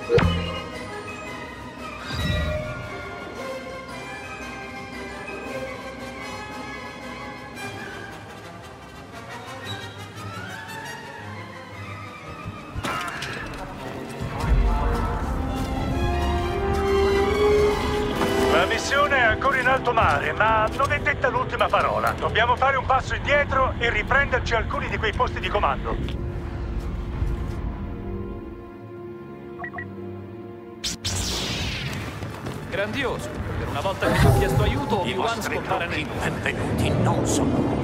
La missione è ancora in alto mare, ma non è detta l'ultima parola. Dobbiamo fare un passo indietro e riprenderci alcuni di quei posti di comando. Grandioso. Per una volta che ti ho chiesto aiuto, I Obi-Wan vostri scompare trucchi nel... benvenuti non sono.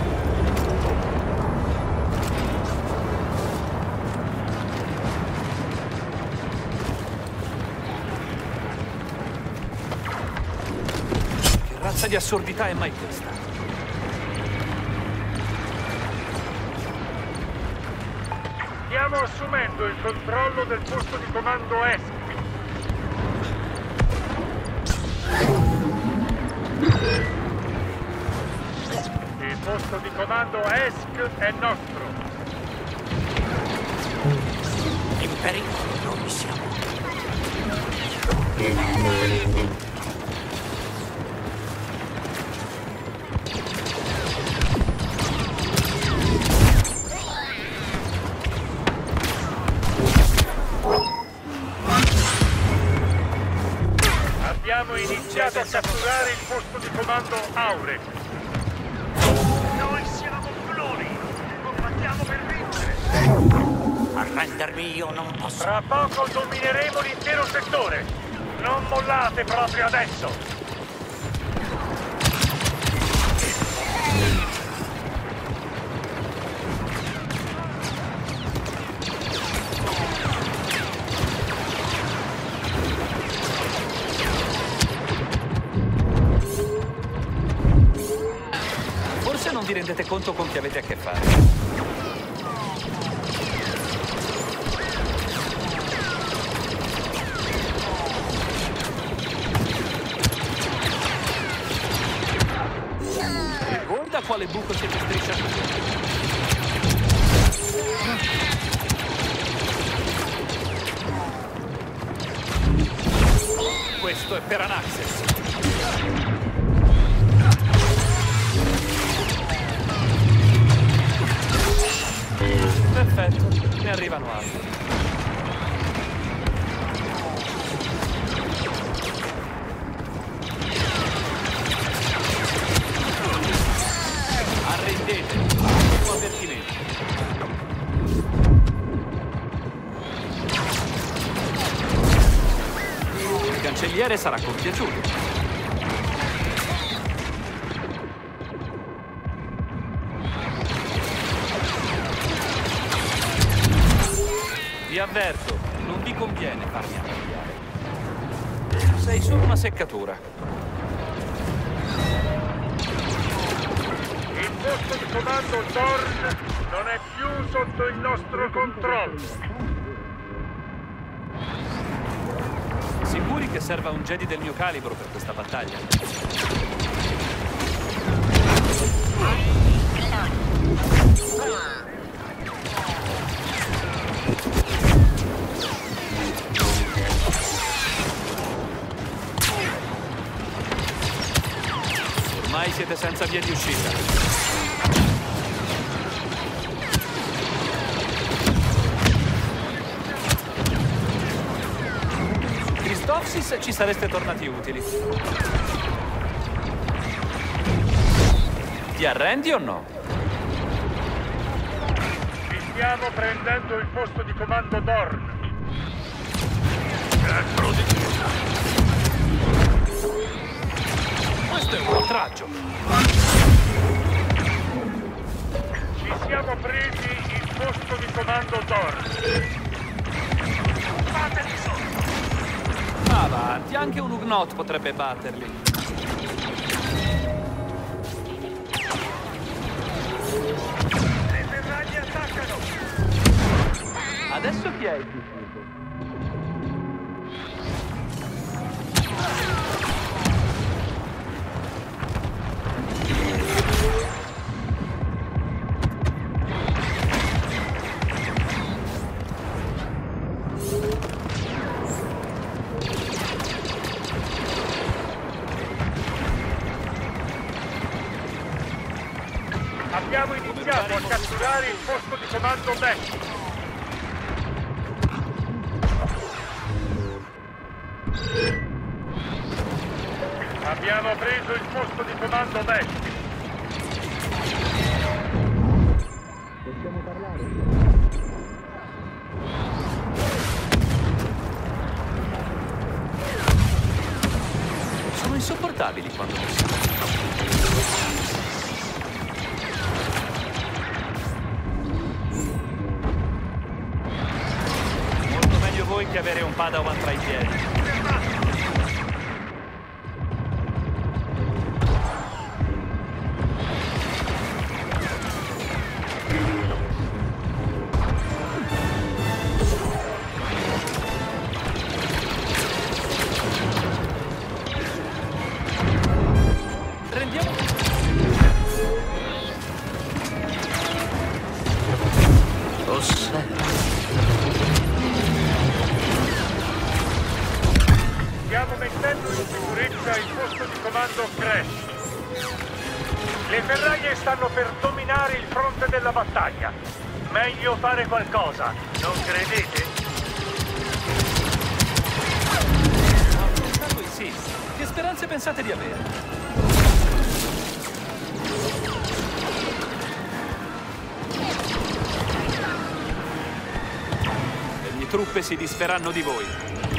Che razza di assurdità è mai questa? Stiamo assumendo il controllo del posto di comando est. Il posto di comando ESC è nostro. In pericolo noi siamo. Abbiamo iniziato a catturare il posto di comando Aure. Noi siamo cloni. Combattiamo per vincere. Arrendermi io non posso. Tra poco domineremo l'intero settore. Non mollate proprio adesso. Forse non vi rendete conto con chi avete a che fare. Guarda quale buco siete strisciati. Questo è per Anaxes. Perfetto, ne arrivano altri. Arrendetevi, ultimo avvertimento. Il cancelliere sarà compiaciuto. Vi avverto, non vi conviene farmi arrabbiare. Sei solo una seccatura. Il posto di comando Dorn non è più sotto il nostro controllo. Sicuri che serva un Jedi del mio calibro per questa battaglia? Ormai siete senza via di uscita. Christophsis ci sareste tornati utili. Ti arrendi o no? Ci stiamo prendendo il posto di comando Dorn. Questo è un oltraggio. Ci siamo presi il posto di comando Dorn. Fateli sotto! Avanti, anche un Ugnaught potrebbe batterli. Le ferraglie attaccano! Adesso chi è il più furbo? Abbiamo iniziato a catturare il posto di comando Beck. Abbiamo preso il posto di comando Beck. Possiamo parlare? Sono insopportabili quando molto meglio voi che avere un Padawan tra i piedi. Stiamo mettendo in sicurezza il posto di comando Crash. Le ferraglie stanno per dominare il fronte della battaglia. Meglio fare qualcosa, non credete? Tanto sì. Che speranze pensate di avere? Le mie truppe si disferanno di voi.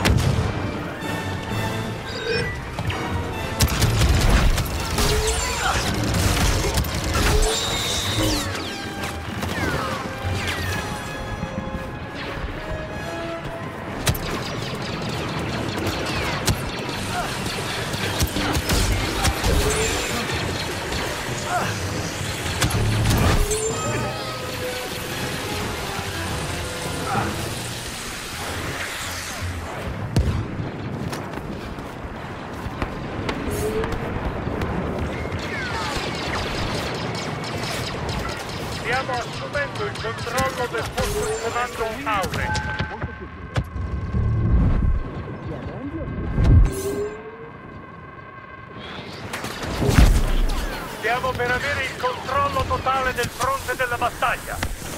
Stiamo assumendo il controllo del posto di comando Aure. Stiamo per avere il controllo totale del fronte della battaglia.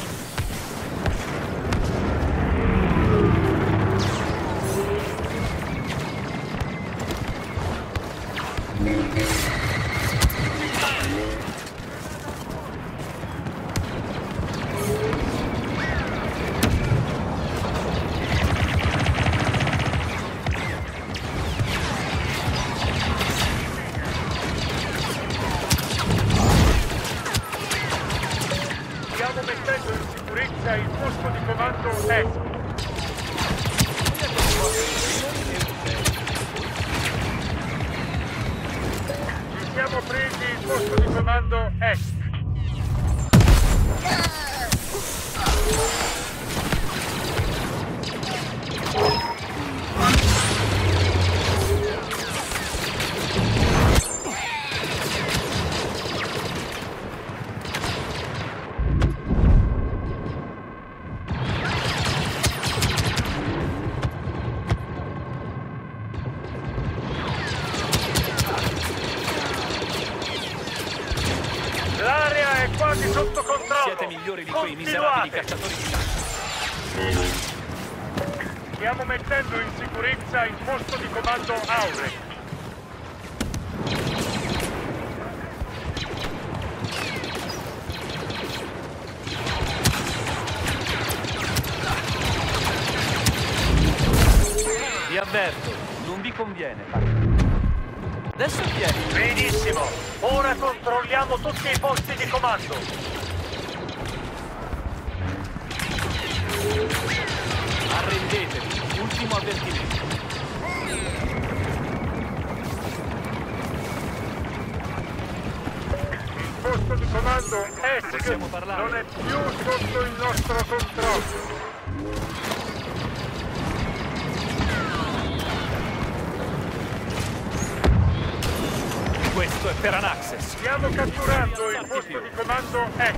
Stiamo mettendo in sicurezza il posto di comando Est. Ci siamo presi il posto di comando Est. L'area è quasi sotto controllo. Siete migliori di quei miserabili cacciatori di sangue. Stiamo mettendo in sicurezza il posto di comando Aure. Vi avverto, non vi conviene. Adesso vieni. Benissimo, ora controlliamo tutti i posti di comando. Arrendetevi, ultimo avvertimento. Il posto di comando Possiamo Est parlare? non è più sotto il nostro controllo. Questo è per Anaxes. Stiamo catturando il posto di comando Est.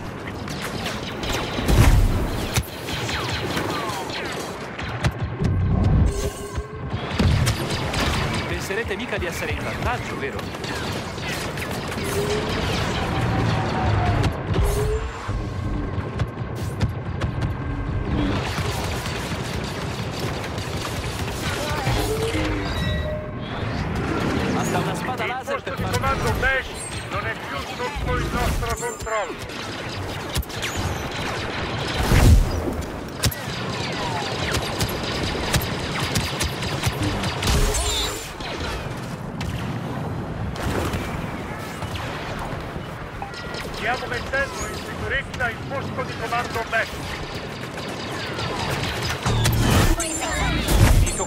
Penserete mica di essere in vantaggio, vero?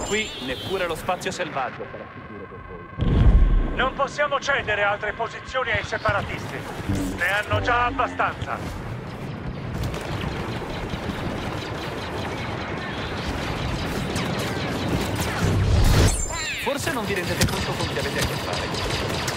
qui neppure lo spazio selvaggio sarà sicuro per voi. Non possiamo cedere altre posizioni ai separatisti. Ne hanno già abbastanza. Forse non vi rendete conto con chi avete a che fare.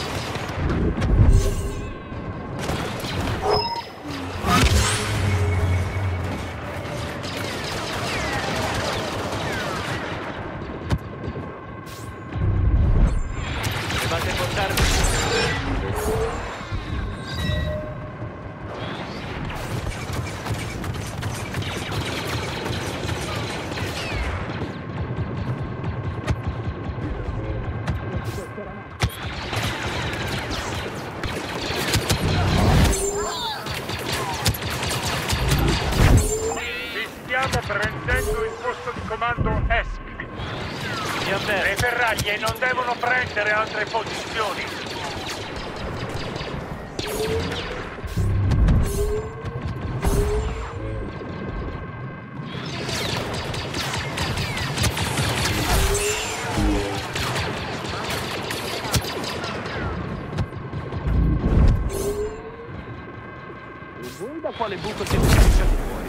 Dovete portarvi. Stiamo prendendo il posto di comando ESC. Vi avverto. Le ferraglie non devono prendere altre posizioni. E voi da quale buco siete schiacciati fuori?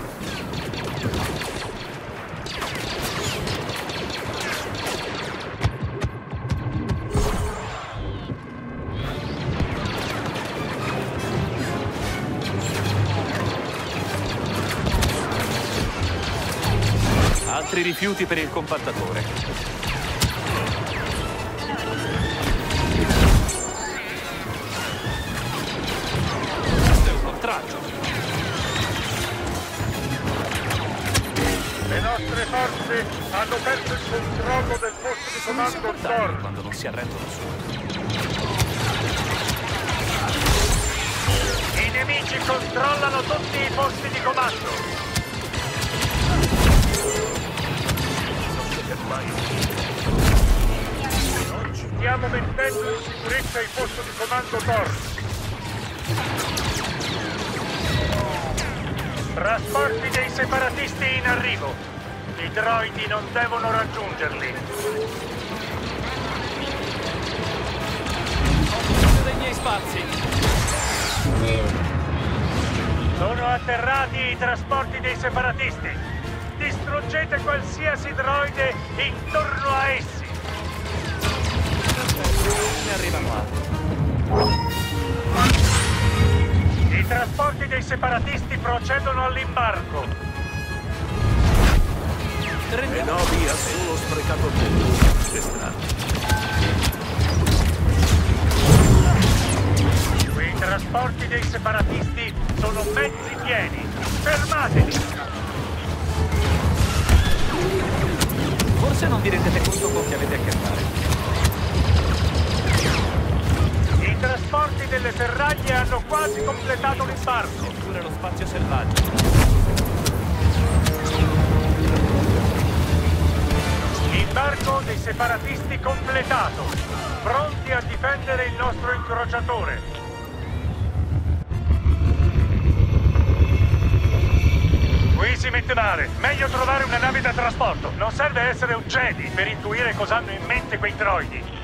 Altri rifiuti per il compattatore. Questo è un contratto. Le nostre forze hanno perso il controllo del posto di Sono comando insopportabili Thor. quando non si arrendono subito. I nemici controllano tutti i posti di comando. Stiamo mettendo in sicurezza il posto di comando Thor. Trasporti dei separatisti in arrivo. I droidi non devono raggiungerli. Ho dei miei spazi. Sono atterrati i trasporti dei separatisti. Distruggete qualsiasi droide intorno a essi. Ne arrivano altri. I trasporti dei separatisti procedono all'imbarco. Kenobi ha solo sprecato tempo. Che strano. I trasporti dei separatisti sono mezzi pieni. Fermateli! Forse non vi rendete conto con chi avete a che fare. I trasporti delle ferraglie hanno quasi completato l'imbarco. Neppure lo spazio selvaggio. Imbarco dei separatisti completato. Pronti a difendere il nostro incrociatore. Qui si mette male. Meglio trovare una nave da trasporto. Non serve essere un Jedi per intuire cosa hanno in mente quei droidi.